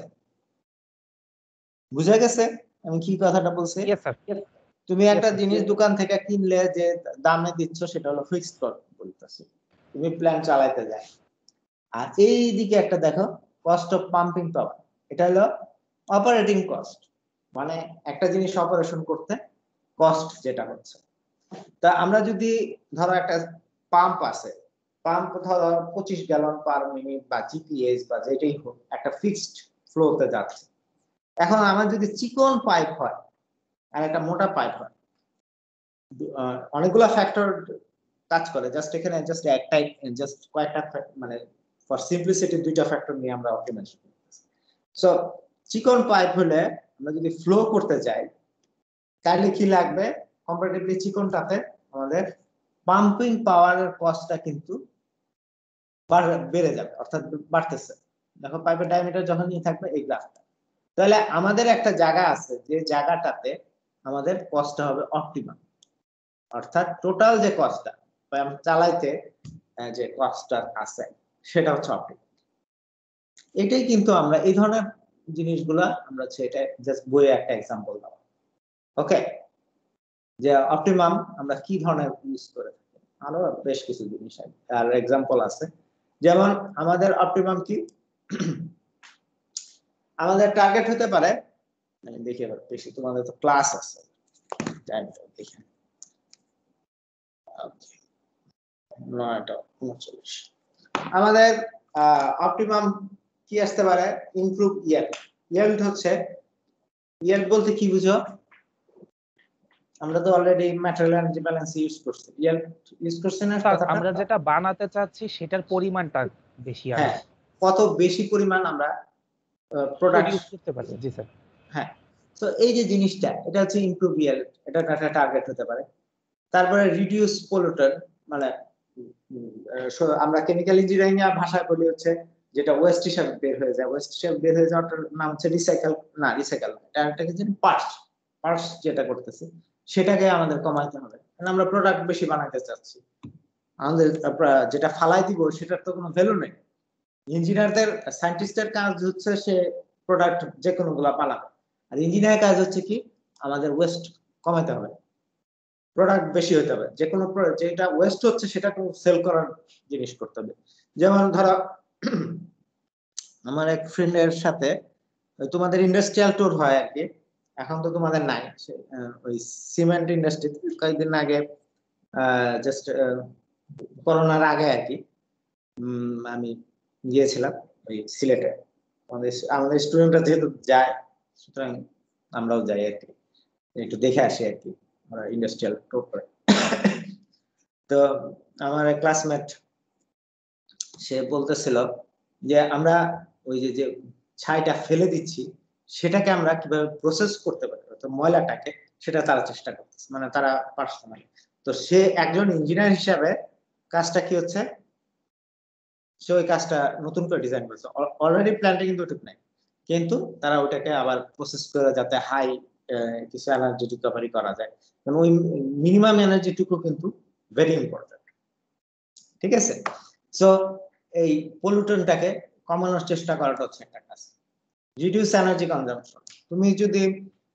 [SPEAKER 1] বুঝা গেছে আমি কি কথাটা বলছি?
[SPEAKER 2] Yes sir.
[SPEAKER 1] তুমি একটা
[SPEAKER 2] Yes, sir.
[SPEAKER 1] জিনিস দোকান থেকে কিনলে যে দামে দিচ্ছ সেটা হলো ফিক্সড কস্ট বলতেছি, তুমি প্ল্যান চালাইতে যায়। আর এই দিকে একটা দেখো কস্ট অফ পাম্পিং পাওয়ার, এটা হলো অপারেটিং কস্ট, মানে একটা জিনিস অপারেশন করতে কস্ট যেটা হচ্ছে। তা আমরা যদি ধরো একটা পাম্প আছে, পাম্প ধরো 25 গ্যালন পার মিনিট বা জিপিএস বা যেটাই হোক একটা ফিক্সড ফ্লোতে যাচ্ছে। এখন আমার যদি চিকন পাইপ হয় আর একটা মোটা পাইপ হয়, অনেকগুলা ফ্যাক্টর কাজ করে, জাস্ট এখানে জাস্ট একটাই, জাস্ট কয়েকটা মানে ফর সিম্পলিসিটি দুইটা ফ্যাক্টর নিয়ে আমরা অপটিমাইজেশন করতেছি। সো চিকন পাইপ হলে আমরা যদি ফ্লো করতে যাই তাহলে কি লাগবে, কম্পারেটিভলি চিকনটাতে আমাদের পাম্পিং পাওয়ারের কস্টটা কিন্তু বেড়ে যাবে, অর্থাৎ বাড়তেছে। দেখো পাইপের ডায়ামিটার যখন নিয়ে থাকবে এই গ্রাফটা, তাহলে আমাদের একটা জায়গা আছে যে জায়গাটাতে আমাদের কস্টটা হবে অপটিমাম, অর্থাৎ টোটাল যে কস্টটা চালাইতে যে কস্টটা আছে সেটা হচ্ছে অপটিমাম। এটাই কিন্তু আমরা এই ধরনের জিনিসগুলা আমরা সেটা জাস্ট বইয়ে একটা এক্সাম্পল দাও। ওকে, যে অপটিমাম আমরা কি ধরনের ইউজ করে থাকি, আরো বেশ কিছু জিনিস আর এক্সাম্পল আছে। যেমন আমাদের অপটিমাম কি, আমাদের টার্গেট হতে পারে, দেখি এবার বেশি, তোমাদের তো ক্লাস আছে দেখি, 9:39 আমাদের অপটিমাম কি আসতে পারে, ইমপ্রুভ ইয়েল্ড। ইয়েল্ড হচ্ছে, ইয়েল্ড বলতে কি বুঝো, আমরা তো already material energy balance use করছি, ইয়েল্ড ইউজ করছি না
[SPEAKER 2] স্যার
[SPEAKER 1] কথাটা?
[SPEAKER 2] আমরা যেটা বানাতে চাচ্ছি সেটার পরিমাণটা বেশি আর
[SPEAKER 1] হ্যাঁ, কত বেশি পরিমাণ আমরা প্রোডাক্ট
[SPEAKER 2] প্রোডিউস করতে পারি। জি স্যার।
[SPEAKER 1] হ্যাঁ, তো এই যে জিনিসটা এটা হচ্ছে ইমপ্রুভ ইয়েল্ড, এটা একটা টার্গেট হতে পারে। তারপরে রিডিউস পলিউটন, মানে আমরা কেমিক্যাল ইঞ্জিনিয়ারিং এর ভাষায় বলি হচ্ছে যেটা ওয়েস্ট হিসাবে বের হয়ে যায়, ওয়েস্ট হিসাবে বের হয়ে যাওয়াটার নাম হচ্ছে রিসাইকেল, না রিসাইকেল এটাকে যে পার্টস যেটা করতেছে সেটাকে আমাদের কমাইতে হবে, কারণ আমরা প্রোডাক্ট বেশি বানাইতে চাচ্ছি। আমাদের যেটা ফালাই দিব সেটার তো কোনো ভ্যালু নেই। ইঞ্জিনিয়ারদের, সায়েন্টিস্টের কাজ হচ্ছে সে প্রোডাক্ট যে কোনো গুলা বানাবে, আর ইঞ্জিনিয়ারের কাজ হচ্ছে কি আমাদের ওয়েস্ট কমাইতে হবে, প্রোডাক্ট বেশি হতে হবে, যে কোনো যেটা ওয়েস্ট হচ্ছে সেটাকে সেল করার জিনিস করতে হবে। যেমন ধরো আমার এক ফ্রেন্ডের সাথে তোমাদের ইন্ডাস্ট্রিয়াল ট্যুর হয় আর কি, এখন তো তোমাদের নাই, ওই সিমেন্ট ইন্ডাস্ট্রি কয়েকদিন আগে, জাস্ট করোনার আগে আর কি, আমি গিয়েছিলাম ওই সিলেটে, আমাদের স্টুডেন্টরা যেহেতু যায় সুতরাং আমরাও যাই আর কি, একটু দেখে আসি আর কি, আমরা ইন্ডাস্ট্রিয়াল ট্যুর করে। তো আমার ক্লাসমেট সে বলতেছিল যে আমরা ওই যে ছাইটা ফেলে দিচ্ছি সেটাকে আমরা কিভাবে প্রসেস করতে পারি, অর্থাৎ ময়লাটাকে, সেটা তারা চেষ্টা করতেছে, মানে তারা পার্সোনালি। তো সে একজন ইঞ্জিনিয়ার হিসাবে কাজটা কি হচ্ছে, সে ওই কাজটা নতুন করে ডিজাইন করেছে, অলরেডি প্ল্যানটা কিন্তু ঠিক নাই, কিন্তু তারা ওটাকে আবার প্রসেস করে যাতে হাই কিছু এনার্জি রিকভারি করা যায়, কারণ ওই মিনিমাম এনার্জিটুকু কিন্তু ভেরি ইম্পর্টেন্ট। ঠিক আছে, সো এই পলিউটনটাকে কমানোর চেষ্টা করাটা হচ্ছে একটা কাজ। রিডিউস এনার্জি কনজাম্পশন, তুমি যদি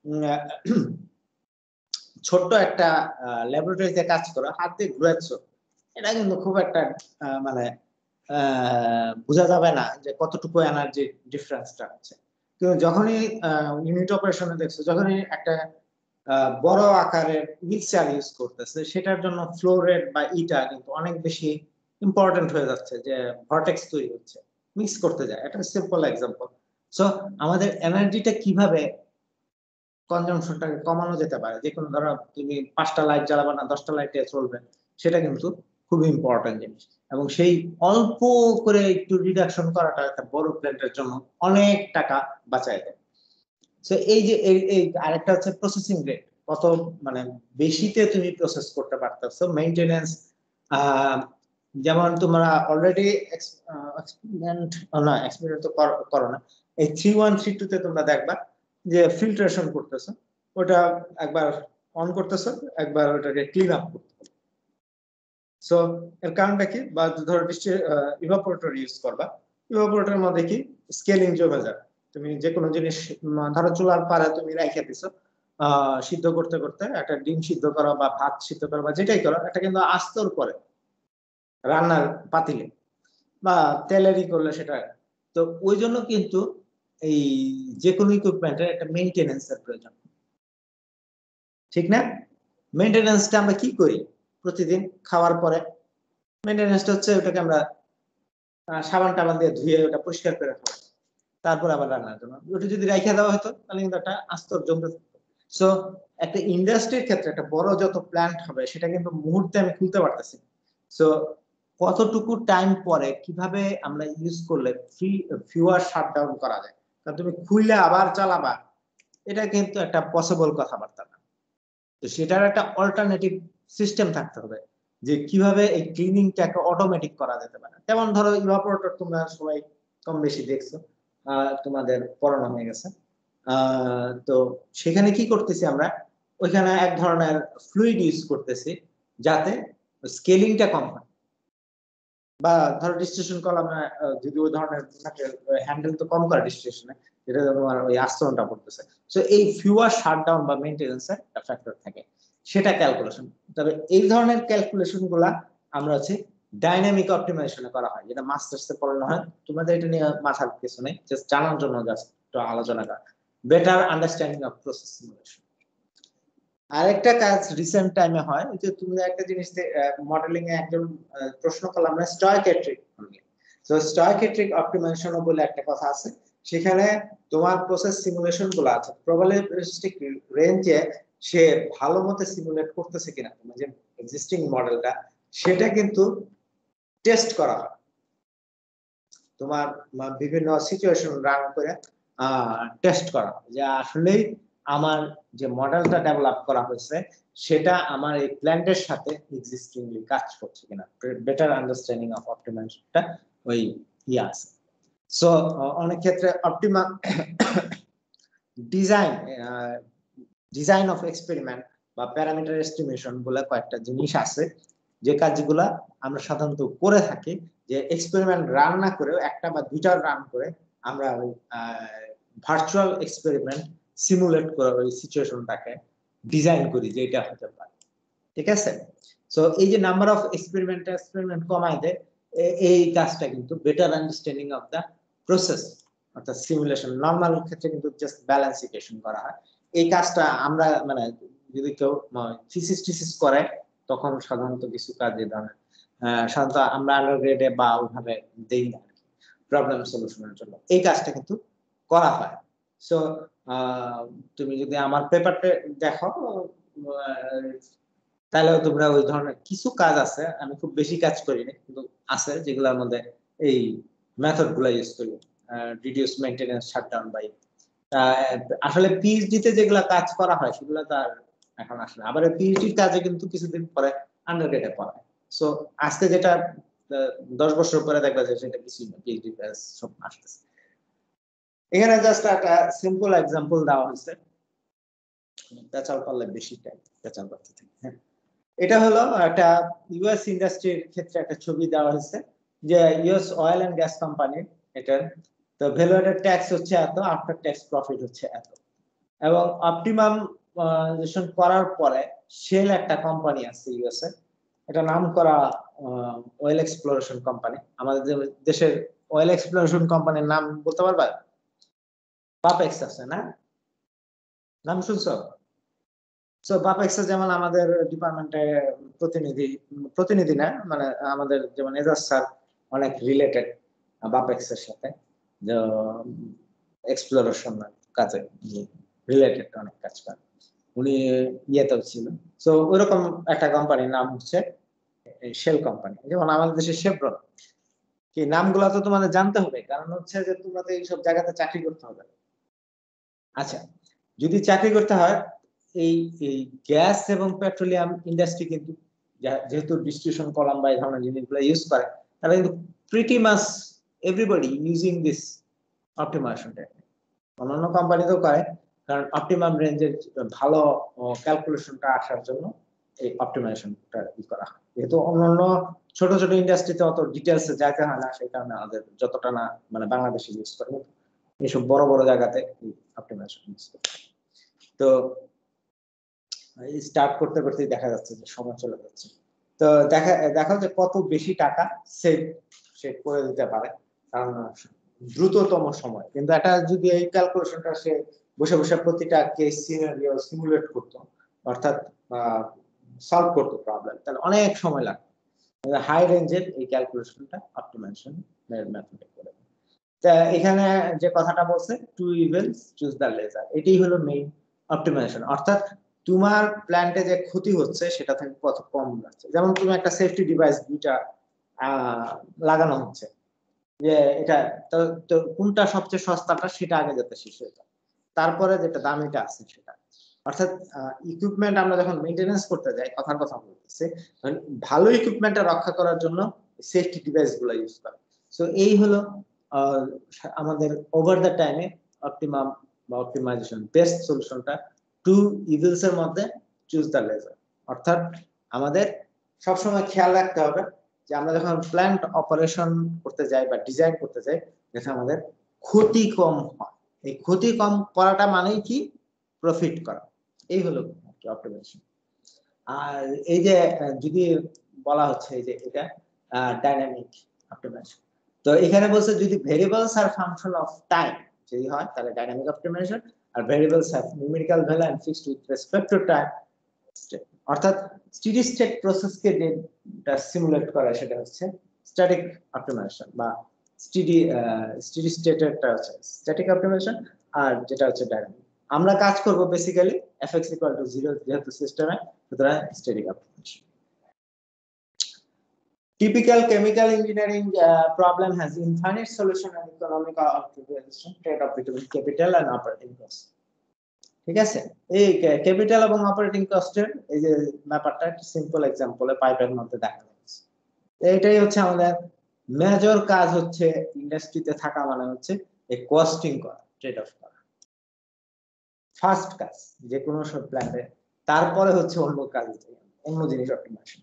[SPEAKER 1] ছোট্ট একটা ল্যাবরেটরিতে কাজ করো, হাত দিয়ে ঘুরাচ্ছ, এটা কিন্তু খুব একটা মানে বোঝা যাবে না যে কতটুকু এনার্জি ডিফারেন্সটা হচ্ছে। কিন্তু যখনই ইউনিট অপারেশনে দেখছো, যখনই একটা বড় আকারের মিক্সচার ইউজ করতেছে, সেটার জন্য ফ্লো রেট বা ইটা কিন্তু অনেক বেশি ইম্পর্টেন্ট হয়ে যাচ্ছে, যে ভর্টেক্স তৈরি হচ্ছে, মিক্স করতে যায়। এটা সিম্পল এক্সাম্পল। সো আমাদের এনার্জিটা কিভাবে কনজাম্পশনটাকে কমানো যেতে পারে, যে কোনো ধরো তুমি 5টা লাইট জ্বালাবে না 10টা লাইটে চলবে, সেটা কিন্তু খুব ইম্পর্টেন্ট জিনিস, এবং সেই অল্প করে একটু রিডাকশন করাটা একটা বড় প্ল্যান্টের জন্য অনেক টাকা বাঁচায় দেয়। সো এই যে এই আরেকটা হচ্ছে প্রসেসিং রেট, কত মানে বেশিতে তুমি প্রসেস করতে পারতেছো, মেইনটেনেন্স। যেমন তোমরা অলরেডি এক্সপেরিমেন্ট তো করো না, এই 3132 তে তোমরা দেখবা যে ফিল্ট্রেশন করতেছো, ওটা একবার অন করতেছো, একবার ওটাকে ক্লিন আপ করতেছো। সো এর কারণটা কি, বা ধরো ইভাপোরেটর ইউজ করবা, ইভাপোরেটরের মধ্যে কি স্কেলিং জমে যায়। তুমি যে কোনো জিনিস ধরো চুলার পাড়ে তুমি রেখে দিছো, সিদ্ধ করতে করতে একটা ডিম সিদ্ধ করো বা ভাত সিদ্ধ করো বা যেটাই করো, এটা কিন্তু আস্তর পরে রান্নার পাতিলে বা তেলেরই করলে সেটা। তো ওই জন্য কিন্তু এই যে কোনো ইকুইপমেন্টের একটা মেইনটেনেন্সের প্রয়োজন, ঠিক না? মেইনটেনেন্সটা আমরা কি করি প্রতিদিন খাওয়ার পরে? মেইনটেনেন্সটা হচ্ছে ওটাকে আমরা সাবান টাবান দিয়ে ধুয়ে ওটা পরিষ্কার করে খাবো, তারপর আবার রান্নার জন্য। ওটা যদি রেখে দেওয়া হতো তাহলে কিন্তু একটা আস্তর জমতে থাকতো। সো একটা ইন্ডাস্ট্রির ক্ষেত্রে একটা বড় যত প্ল্যান্ট হবে সেটা কিন্তু মুহূর্তে আমি খুলতে পারতেছি। সো কতটুকু টাইম পরে কিভাবে আমরা ইউজ করলে ফিউয়ার শাটডাউন করা যায়, কারণ তুমি খুললে আবার চালাবা, এটা কিন্তু একটা পসিবল কথাবার্তা না। তো সেটার একটা অল্টারনেটিভ সিস্টেম থাকতে হবে যে কিভাবে এই ক্লিনিংটাকে অটোমেটিক করা যেতে পারে। যেমন ধরো ইভাপোরেটর তোমরা সবাই কম বেশি দেখছো, তোমাদের পড়ানো হয়ে গেছে। তো সেখানে কি করতেছি আমরা, ওইখানে এক ধরনের ফ্লুইড ইউজ করতেছি যাতে স্কেলিংটা কম হয়। বা ধরো ডিস্টিলেশন কলামে যদি ওই ধরনের থাকে, হ্যান্ডেল তো কম করে ডিস্টিলেশনে, যেটা তোমার ওই আস্তরণটা পড়তেছে। সো এই ফিউয়ার শাটডাউন বা মেইনটেনেন্সের একটা ফ্যাক্টর থাকে, সেটা ক্যালকুলেশন। তবে এই ধরনের ক্যালকুলেশন গুলা আমরা হচ্ছে ডাইনামিক অপটিমাইজেশনে করা হয়, যেটা মাস্টার্সে পড়ানো হয়। তোমাদের এটা নিয়ে মাথার কিছু নেই, জাস্ট জানার জন্য জাস্ট একটু আলোচনা করা। Better understanding of process simulation. আরেকটা কাজ রিসেন্ট টাইমে হয়, ওই যে তুমি একটা জিনিস মডেলিং এ একজন প্রশ্ন করলাম না, স্টয়কিয়াট্রিক। তো স্টয়কিয়াট্রিক অপটিমাইজেশন বলে একটা কথা আছে, সেখানে তোমার প্রসেস সিমুলেশন গুলো আছে প্রবাবিলিস্টিক রেঞ্জে সে ভালো মতো সিমুলেট করতেছে কিনা, তোমার যে এক্সিস্টিং মডেলটা সেটা কিন্তু টেস্ট করা হয়। তোমার বিভিন্ন সিচুয়েশন রান করে টেস্ট করা হয় যে আসলেই আমার যে মডেলটা ডেভেলপ করা হয়েছে সেটা আমার এই প্ল্যান্টের সাথে এক্সিস্টিংলি কাজ করছে কিনা। বেটার আন্ডারস্ট্যান্ডিং অফ অপটিমাইজেশনটা ওই ইয়ে আছে। সো অনেক ক্ষেত্রে অপটিমাম ডিজাইন অফ এক্সপেরিমেন্ট বা প্যারামিটার এস্টিমেশন বলে কয়েকটা জিনিস আছে, যে কাজগুলা আমরা সাধারণত করে থাকি, যে এক্সপেরিমেন্ট রান না করেও একটা বা দুইটা রান করে আমরা ওই ভার্চুয়াল এক্সপেরিমেন্ট সিমুলেট করে ওই সিচুয়েশনটাকে ডিজাইন করি যে এটা হতে পারে, ঠিক আছে? সো এই যে নাম্বার অফ এক্সপেরিমেন্ট কমায় দেয়, এই কাজটা কিন্তু better understanding of the process অর্থাৎ সিমুলেশন। নরমাল ক্ষেত্রে কিন্তু জাস্ট ব্যালেন্সিফিকেশন করা হয়। এই কাজটা আমরা মানে যদি কেউ থিসিস করে তখন সাধারণত কিছু কাজ এই ধরনের সাধারণত আমরা আন্ডারগ্রেডে বা ওইভাবে দেই না প্রবলেম সলিউশনের জন্য, এই কাজটা কিন্তু করা হয়। সো তুমি যদি আমার পেপারটা দেখো তাহলে তোমরা ওই ধরনের কিছু কাজ আছে, আমি খুব বেশি কাজ করিনি কিন্তু আছে যেগুলোর মধ্যে এই মেথড গুলা ইউজ করি, রিডিউস মেইনটেনেন্স শাটডাউন বাই। আসলে পিএইচডি তে যেগুলা কাজ করা হয় সেগুলো তো আর এখন আসলে আবার পিএইচডি কাজে কিন্তু কিছুদিন পরে আন্ডারগ্রেডে পড়ায়। সো আজকে যেটা 10 বছর পরে দেখবা যে সেটা কিছু না, পিএইচডি কাজ সব আসতেছে। এখানে জাস্ট একটা সিম্পল एग्जांपल দেওয়া হয়েছে, পেঁচাল পারলে বেশি টাইম পেঁচাল করতে থাকে। হ্যাঁ, এটা হলো একটা ইউএস ইন্ডাস্ট্রির ক্ষেত্রে একটা ছবি দেওয়া হয়েছে, যে US oil and gas company, এটা তো ভ্যালুয়েটেড ট্যাক্স হচ্ছে এত, আফটার ট্যাক্স প্রফিট হচ্ছে এত, এবং অপটিমাইজেশন করার পরে শেল একটা কোম্পানি আছে ইউএস এ, এটা নাম করা অয়েল এক্সপ্লোরেশন কোম্পানি। আমাদের দেশের অয়েল এক্সপ্লোরেশন কোম্পানির নাম বলতে পারবা? বাপেক্স আছে না, নাম শুনছো? সো বাপেক্স যেমন আমাদের ডিপার্টমেন্টে প্রতিনিধি না, মানে আমাদের যেমন এজাজ স্যার অনেক রিলেটেড বাপেক্স এর সাথে, যে এক্সপ্লোরেশন কাজে রিলেটেড অনেক কাজ করে, উনি ইয়েতেও ছিল। সো ওইরকম একটা কোম্পানির নাম হচ্ছে শেল কোম্পানি। যেমন আমাদের দেশে শেভরন, কি নামগুলো তো তোমাদের জানতে হবে, কারণ হচ্ছে যে তোমাদের এইসব জায়গাতে চাকরি করতে হবে। আচ্ছা, যদি চাকরি করতে হয় এই গ্যাস এবং পেট্রোলিয়াম ইন্ডাস্ট্রি কিন্তু যেহেতু ডিস্ট্রিবিউশন কলাম বা এই ধরনের জিনিসগুলো ইউজ করে, তাহলে কিন্তু pretty much everybody using this optimization technique. অন্যান্য কোম্পানি তো করে, কারণ অপটিমাম রেঞ্জের ভালো ক্যালকুলেশনটা আসার জন্য এই অপটিমাইজেশনটা করা হয়, যেহেতু অন্যান্য ছোট ছোট ইন্ডাস্ট্রিতে অত ডিটেলসে যাইতে হয় না, সেই কারণে আমাদের যতটা না মানে বাংলাদেশে ইউজ করে, এইসব বড় বড় জায়গাতে অপটিমাইজেশন ইউজ করে। তো স্টার্ট করতে করতে দেখা যাচ্ছে যে সময় চলে যাচ্ছে। তো দেখো যে কত বেশি টাকা সে করে দিতে পারে, কারণ দ্রুততম সময়। কিন্তু এটা যদি এই ক্যালকুলেশনটা সে বসে বসে প্রতিটা কেস সিনারিও সিমুলেট করতো, অর্থাৎ সলভ করতো প্রবলেম, তাহলে অনেক সময় লাগতো। হাই রেঞ্জের এই ক্যালকুলেশনটা অপটিমাইজেশন মেথডে করে। তা এখানে যে কথাটা বলছে two events choose the lesser, এটাই হলো মেইন অপটিমাইজেশন। অর্থাৎ তোমার প্ল্যান্টে যে ক্ষতি হচ্ছে সেটা থেকে কত কম যাচ্ছে। যেমন তুমি একটা সেফটি ডিভাইস দুইটা লাগানো হচ্ছে, যে এটা তো কোনটা সবচেয়ে সস্তাটা সেটা আগে যাতে শেষ হয়ে যায়, তারপরে যেটা দামিটা আছে সেটা। অর্থাৎ ইকুইপমেন্ট আমরা যখন মেইনটেনেন্স করতে যাই, কথার কথা বলতেছি, ভালো ইকুইপমেন্টটা রক্ষা করার জন্য সেফটি ডিভাইস গুলো ইউজ করে। সো এই হলো আমাদের ওভার দ্য টাইমে অপটিমাম বা অপটিমাইজেশন বেস্ট সলিউশনটা টু ইভিলস এর মধ্যে চুজ দ্য লেজার। অর্থাৎ আমাদের সবসময় খেয়াল রাখতে হবে যে আমরা যখন প্ল্যান্ট অপারেশন করতে যাই বা ডিজাইন করতে যাই, যাতে আমাদের ক্ষতি কম হয়। এই ক্ষতি কম করাটা মানেই কি প্রফিট করা, এই হলো অপটিমাইজেশন। আর এই যে যদি বলা হচ্ছে যে এটা ডাইনামিক অপটিমাইজেশন, তো এখানে বলছে যদি ভেরিয়েবলস আর ফাংশন অফ টাইম যদি হয় তাহলে ডাইনামিক অপটিমাইজেশন, আর variables have numerical value and fixed with respect to time, অর্থাৎ স্টেডি স্টেট প্রসেসকে যেটা সিমুলেট করে সেটা হচ্ছে স্ট্যাটিক অপটিমাইজেশন, বা স্টেডি স্টেটেরটা হচ্ছে স্ট্যাটিক অপটিমাইজেশন, আর যেটা হচ্ছে ডাইনামিক। আমরা কাজ করব বেসিক্যালি fx = 0 যেহেতু সিস্টেমে, সুতরাং static optimization. Typical chemical engineering problem has infinite solution and economical optimization trade-off between capital and operating cost. ঠিক আছে, এই ক্যাপিটাল এবং অপারেটিং কস্টের এই যে ব্যাপারটা একটা সিম্পল এক্সাম্পলে পাইপের মধ্যে দেখা যাচ্ছে। এইটাই হচ্ছে আমাদের মেজর কাজ, হচ্ছে ইন্ডাস্ট্রিতে থাকা মানে হচ্ছে এই কস্টিং করা, ট্রেড অফ করা, ফার্স্ট কাজ যে কোনো সব প্ল্যান্টে। তারপরে হচ্ছে অন্য কাজ, অন্য জিনিস অপটিমাইজেশন।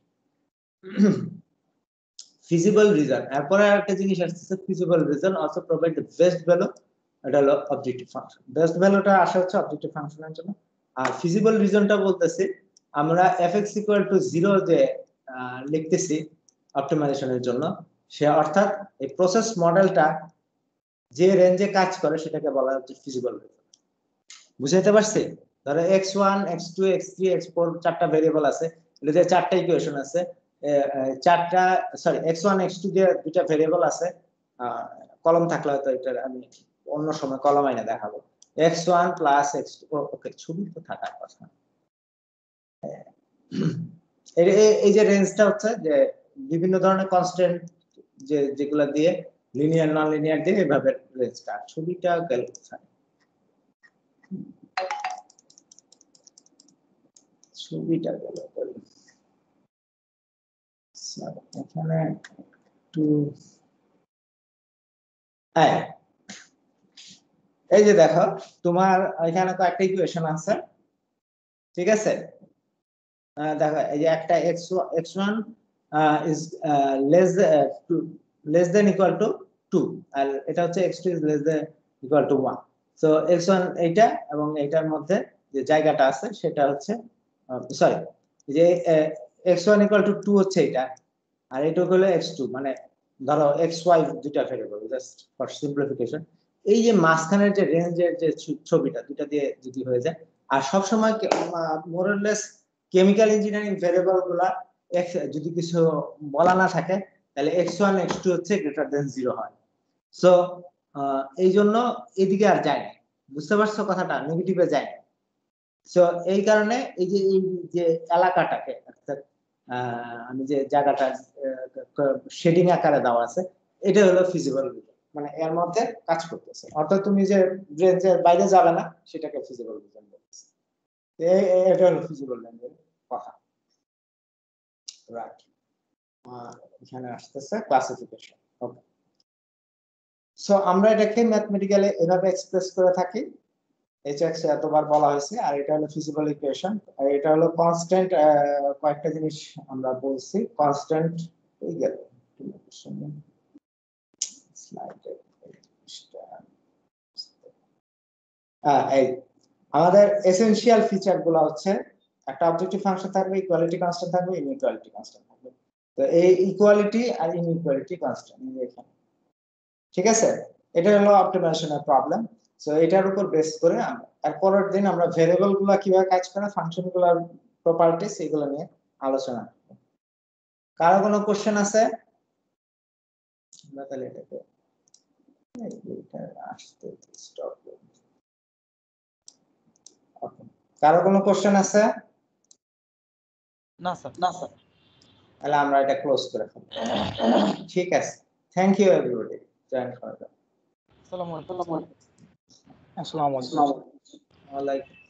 [SPEAKER 1] ফিজিবল রিজন, এরপরে একটা জিনিস আসছে feasible region also provide the best value, এটা হলো অবজেক্টিভ ফাংশন। বেস্ট ভ্যালুটা আসা হচ্ছে অবজেক্টিভ ফাংশনের জন্য। আর ফিজিবল রিজনটা বলতেছি আমরা fx = 0 যে লিখতেছি অপটিমাইজেশনের জন্য, সে অর্থাৎ এই প্রসেস মডেলটা যে রেঞ্জে কাজ করে সেটাকে বলা হচ্ছে ফিজিবল রিজন। বুঝাইতে পারছি? ধরো x1 x2 x3 x4 চারটা ভেরিয়েবল আছে, এটাতে চারটা ইকুয়েশন আছে, x1 x2 দিয়ে দুইটা ভেরিয়েবল আছে, কলম থাকলে হয়তো এটা আমি অন্য সময় কলম আইনা দেখাবো। x1 + x2, ওকে ছবি তো থাকার কথা। এই যে রেঞ্জটা হচ্ছে যে বিভিন্ন ধরনের কনস্ট্যান্ট যেগুলা দিয়ে লিনিয়ার নন লিনিয়ার দিয়ে এভাবে রেঞ্জটা, ছবিটা গেল কোথায়, ছবিটা গেল এখানে একটু, হ্যাঁ এই যে দেখো তোমার এখানে তো একটা ইকুয়েশন আছে, ঠিক আছে? দেখো এই যে একটা x1 is less than equal to 2, আর এটা হচ্ছে x2 is less than equal to 1। So x1 এইটা এবং এইটার মধ্যে যে জায়গাটা আছে সেটা হচ্ছে সরি, যে x1 = 2 হচ্ছে এটা, আর এটা হলো x2, মানে ধরো xy দুইটা ভেরিয়েবল, জাস্ট ফর সিম্পলিফিকেশন। এই যে মাঝখানের যে রেঞ্জের যে ছবিটা দুইটা দিয়ে যদি হয়ে যায়, আর সব সময় more or less chemical engineering variable গুলা যদি কিছু বলা না থাকে তাহলে x1 x2 হচ্ছে গ্রেটার দেন 0 হয়। সো এই জন্য এদিকে আর যায় না, বুঝতে পারছো কথাটা, নেগেটিভে যায় না। সো এই কারণে এই যে এলাকাটাকে অর্থাৎ আমি যে জায়গাটা শেডিং আকারে দেওয়া আছে এটা হলো ফিজিবল রিজন, মানে এর মধ্যে কাজ করতেছে। অর্থাৎ তুমি যে রেঞ্জের বাইরে যাবে না সেটাকে ফিজিবল রিজন বলতেছে। এটা হলো ফিজিবল রেঞ্জের কথা। রাইট, এখানে আসতেছে ক্লাসিফিকেশন। ওকে, সো আমরা এটাকে ম্যাথমেটিক্যালি এভাবে এক্সপ্রেস করে থাকি hx এতবার বলা হয়েছে, আর এটা হলো ফিজিবল ইকুয়েশন, আর এটা হলো কনস্ট্যান্ট। কয়েকটা জিনিস আমরা বলছি কনস্ট্যান্ট এই গেল স্লাইডে। এই আমাদের এসেনশিয়াল ফিচার গুলো হচ্ছে একটা অবজেক্টিভ ফাংশন থাকবে, ইকুয়ালিটি কনস্ট্যান্ট থাকবে, ইনইকুয়ালিটি কনস্ট্যান্ট থাকবে। তো এই ইকুয়ালিটি আর ইনইকুয়ালিটি কনস্ট্যান্ট এখানে, ঠিক আছে। এটা হলো অপটিমাইজেশনের প্রবলেম। সো এটার উপর বেস করে আমরা এরপরের দিন আমরা ভেরিয়েবল গুলা কিভাবে কাজ করে, ফাংশন গুলার প্রপার্টিজ, এগুলো নিয়ে আলোচনা করব। কারো কোনো কোশ্চেন আছে? আমরা তাহলে এটাকে এটা আসতে স্টপ করব। কারো কোনো কোশ্চেন আছে?
[SPEAKER 2] না স্যার।
[SPEAKER 1] তাহলে আমরা এটা ক্লোজ করে ফেলব। ঠিক আছে, থ্যাংক ইউ এভরিবডি জয়েন করার জন্য।
[SPEAKER 2] আসসালামু আলাইকুম।
[SPEAKER 3] আসসালামু আলাইকুম।
[SPEAKER 1] ওয়ালাইকুম